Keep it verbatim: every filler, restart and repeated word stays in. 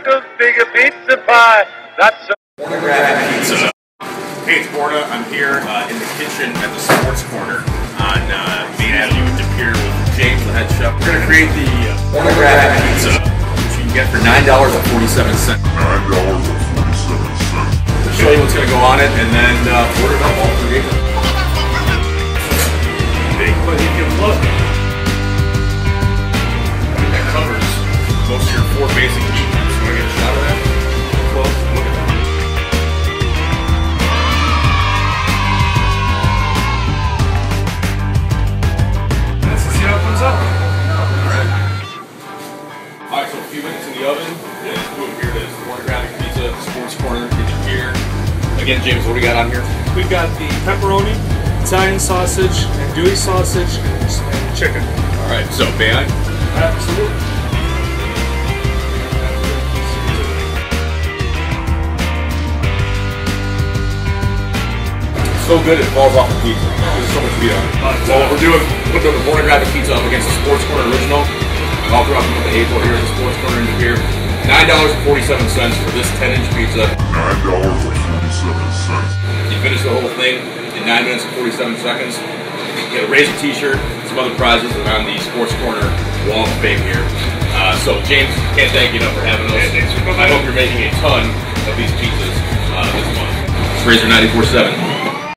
Michael's Bigger Pizza Pie. That's Pornographic Pizza. Hey, it's Borna. I'm here uh, in the kitchen at the Sports Corner on uh, Main Avenue in De Pere with James, the head chef. We're gonna create the uh, Pornographic Pizza, which you can get for nine dollars and forty-seven cents. Nine dollars and forty-seven cents. We'll show you what's gonna go on it, and then uh, order it up all three days. Big, but you can look. That covers most of your four basic heat. So you wanna get a shot of that? Close. Look at that. Alright, so a few minutes in the oven, and boom, here it is. Pornographic Pizza, Sports Corner, get your beer. Again, James, what do we got on here? We've got the pepperoni, Italian sausage, andouille sausage, and chicken. Alright, so may I? Absolutely. So good it falls off the pizza. There's so much meat on it. So what we're doing, putting the Pornographic Pizza up against the Sports Corner Original. I'll drop them with the April here at the Sports Corner in here. nine dollars and forty-seven cents for this ten inch pizza. Nine dollars and forty-seven cents. You finish the whole thing in nine minutes and forty-seven seconds. You get a Razor t-shirt, some other prizes on the Sports Corner wall of fame here. Uh, so James, can't thank you enough for having us. I hope you're making a ton of these pizzas uh, this month. It's Razor ninety-four seven.